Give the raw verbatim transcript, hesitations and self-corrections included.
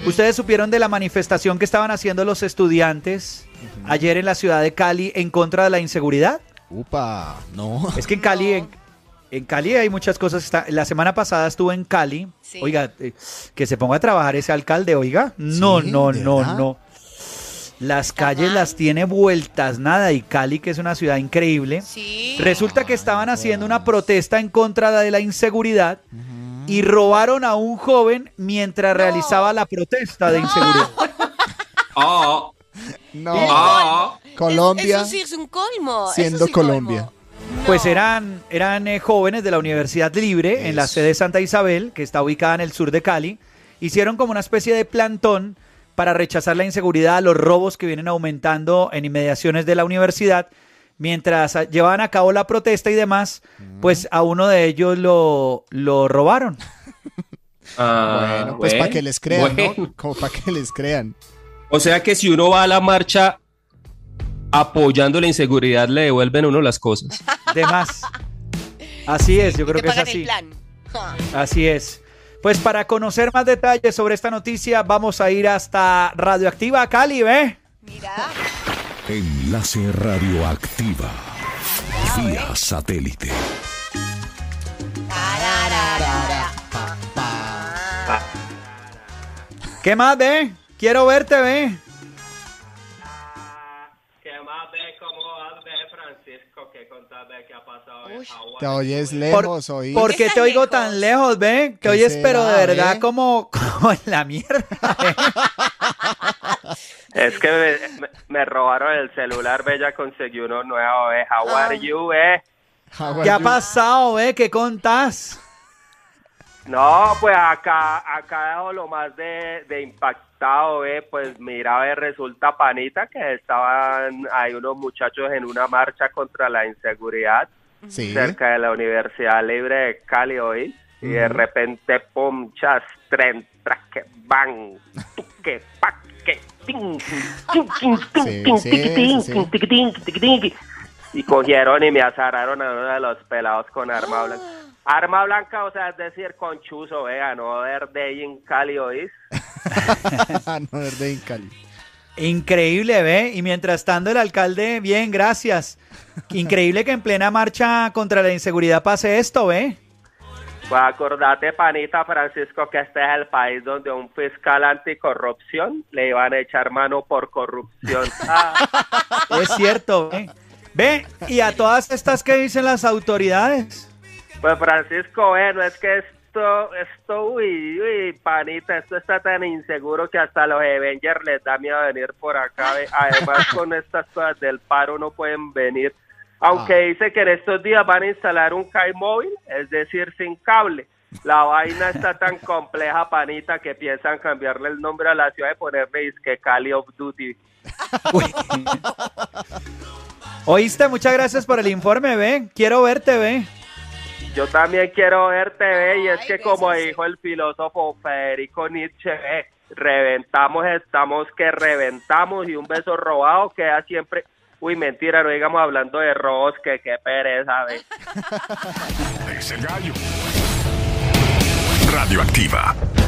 ¿Ustedes supieron de la manifestación que estaban haciendo los estudiantes uh-huh. ayer en la ciudad de Cali en contra de la inseguridad? Upa, no. Es que en Cali, en, en Cali hay muchas cosas. Está, la semana pasada estuve en Cali. Sí. Oiga, eh, que se ponga a trabajar ese alcalde, oiga. No, sí, no, no, verdad? no. Las calles las tiene vueltas nada, y Cali, que es una ciudad increíble. Sí. Resulta que estaban haciendo una protesta en contra de la inseguridad uh-huh. y robaron a un joven mientras no. realizaba la protesta de inseguridad. Oh. No. Oh. Colombia. Eso sí es un colmo. Siendo sí Colombia. Colmo. No. Pues eran, eran eh, jóvenes de la Universidad Libre, es. en la sede Santa Isabel, que está ubicada en el sur de Cali. Hicieron como una especie de plantón para rechazar la inseguridad, los robos que vienen aumentando en inmediaciones de la universidad. Mientras llevaban a cabo la protesta y demás, mm. pues a uno de ellos lo, lo robaron. Ah, bueno, pues bueno, para que les crean, bueno. ¿no? Como para que les crean. O sea que si uno va a la marcha apoyando la inseguridad, le devuelven a uno las cosas. De más. Así es, yo creo que es así. Así es. Pues para conocer más detalles sobre esta noticia, vamos a ir hasta Radioactiva Cali, ¿ve? Mira. Enlace Radioactiva. Vía satélite. ¿Qué más, ve? Quiero verte, ve. ¿Qué más, ve? ¿Cómo vas, ve, Francisco? ¿Qué contás, ve? ¿Qué ha pasado en Hawái? Te oyes lejos, Por, oí. ¿Por qué te oigo lejos? tan lejos, ve? Te oyes, pero de verdad, como, como en la mierda, ve. Es que me, me, me robaron el celular, ve, ya conseguí uno nuevo, ve. How are you, ve? ¿Qué ha pasado, ve? ¿Qué contás? No, pues acá, acá dejo lo más de, de impactado, ve, pues mira, ve, resulta, panita, que estaban, hay unos muchachos en una marcha contra la inseguridad, sí. cerca de la Universidad Libre de Cali hoy, uh-huh. y de repente, pum, chas, tren, traque, bang, tuque, paque, ting, ting, ting, ting, ting, ting, ting, y cogieron y me azararon a uno de los pelados con arma blanca. Arma blanca, o sea, es decir, con chuzo, vea, no verde en Cali, ¿oís? No verde en Cali. Increíble, ve, y mientras tanto el alcalde, bien, gracias. Increíble que en plena marcha contra la inseguridad pase esto, ve. Pues acordate, panita, Francisco, que este es el país donde un fiscal anticorrupción le iban a echar mano por corrupción. Ah. Es cierto, ve. Ve, y a todas estas, ¿qué dicen las autoridades? Pues Francisco, bueno, es que esto, esto, uy, uy, panita, esto está tan inseguro que hasta los Avengers les da miedo venir por acá. Además, con estas cosas del paro no pueden venir. Aunque ah. dice que en estos días van a instalar un C A I móvil, es decir, sin cable. La vaina está tan compleja, panita, que piensan cambiarle el nombre a la ciudad y ponerle disque Cali of Duty. Oíste, muchas gracias por el informe, ve. Quiero verte, ve. Yo también quiero verte, ve, y es que como dijo el filósofo Federico Nietzsche, ve, reventamos, estamos que reventamos, y un beso robado queda siempre... Uy, mentira, no digamos hablando de robos, que qué pereza, ve. Es el gallo. Radioactiva.